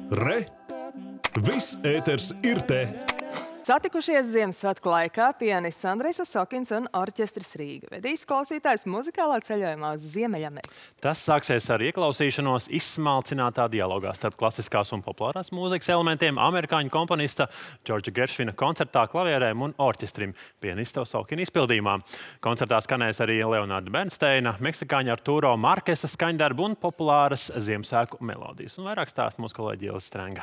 Re! Viss ēters ir te! Satikušies Ziemassvētku laikā pianists Andrejs Osokins un orķestris Rīga vedīs klausītājs muzikālā ceļojumā uz Ziemeļameriku. Tas sāksies ar ieklausīšanos izsmalcinātā dialogā starp klasiskās un populārās mūzikas elementiem amerikāņu komponista Džordža Geršvina koncertā klavierēm un orķestrim pianista Osokina izpildījumā. Koncertā skanēs arī Leonarda Bernsteina, meksikāņa Arturo Markesa skaņdarbu un populāras Ziemassvētku melodijas. Un vairāk stāst mūsu kolēģi Ielisa Strenga.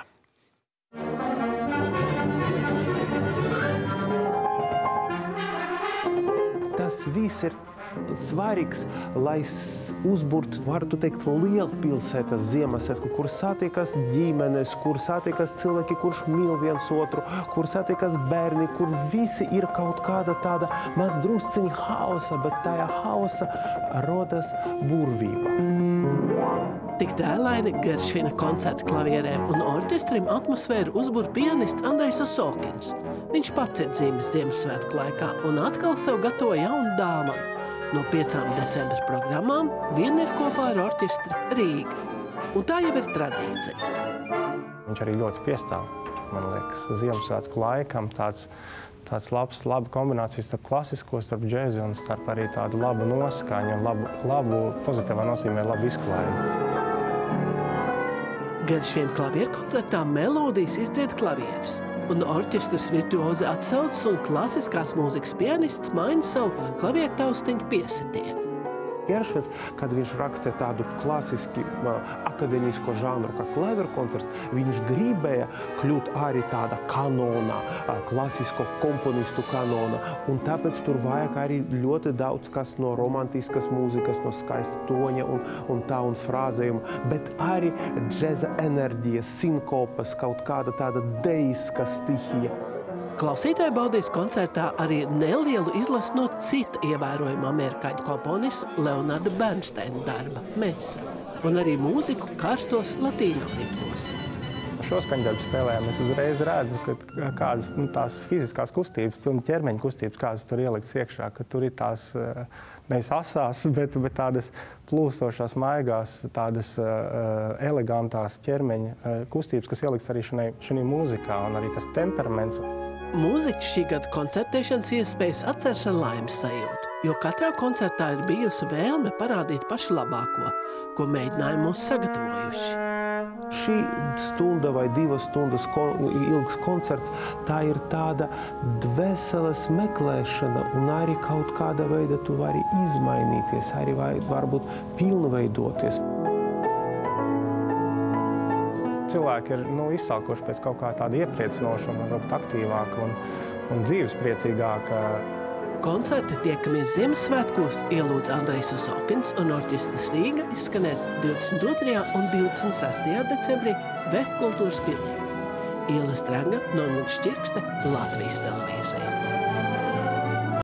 Tas viss ir svarīgs, lai uzburtu, varētu teikt, lielpilsētas Ziemassvētku, kur satiekas ģimenes, kur satiekas cilvēki, kurš mīl viens otru, kur satiekas bērni, kur visi ir kaut kāda tāda maz drusciņa hausa, bet tajā hausa rodas burvība. Tik tēlaini Geršvina koncerta klavierēm un orķestrim atmosfēru uzbur pianists Andrejs Osokins. Viņš pats ir dzimis Ziemassvētku laikā un atkal sev gatavo jaunu dāvanu. No 5 decembra programmām viena ir kopā ar orķestri Rīga. Un tā jau ir tradīcija. Viņš arī ļoti piestāv, man liekas, Ziemassvētku laikam tāds laba kombinācija starp klasisko, starp džēzi un starp arī tādu labu noskaņu un labu pozitīvā nozīmē labu izklājumu. Geršvina klavieru koncertā melodijas izdzied klavieris, un orķestris virtuozi atsaucas un klasiskās mūzikas pianists maina savu klavieru taustiņu piesitienu. Geršvins, kad viņš raksta tādu klasiski akadēmisko žanru, kā klavieru koncerts, viņš gribēja kļūt arī tāda kanona, klasisko komponistu kanona, un tāpēc tur vajag arī ļoti daudz kas no romantiskas mūzikas, no skaista toņa un frāzējuma, bet arī džeza enerģija, sinkopas, kaut kāda tāda dejiska stihija. Klausītāji baudīs koncertā arī nelielu izlasi no cita ievērojuma amerikāņu komponista Leonarda Bernsteina darba Mesa, un arī mūziku karstos latīno ritmos. Šo skaņdarbu spēlējām es uzreiz redzu, ka kādas tās fiziskās kustības, ķermeņa kustības, kādas tur ieliktas iekšā, ka tur ir tās nevis asās, bet tādas plūstošās, maigās, tādas elegantās ķermeņa kustības, kas ieliktas arī šī mūzikā, un arī tas temperaments. Mūziķi šī gada koncertēšanas iespējas atceras ar laimes sajūtu, jo katrā koncertā ir bijusi vēlme parādīt pašu labāko, ko mēģināja mūs sagatavojuši. Šī stunda vai 2 stundas ilgs koncerts, tā ir tāda dvēseles meklēšana, un arī kaut kāda veida tu vari izmainīties, arī varbūt pilnveidoties. Cilvēki ir izsākuši pēc kaut kā tāda iepriecinoša, varbūt aktīvāka un dzīvespriecīgāka. Koncerti Tiekamies Ziemassvētkos ielūdz Andrejs Osokins un orķestris Rīga izskanēs 22. un 26. decembrī VF Kultūras pilī. Ielisa Strenga, Normūns Čirkste, Latvijas televīzija.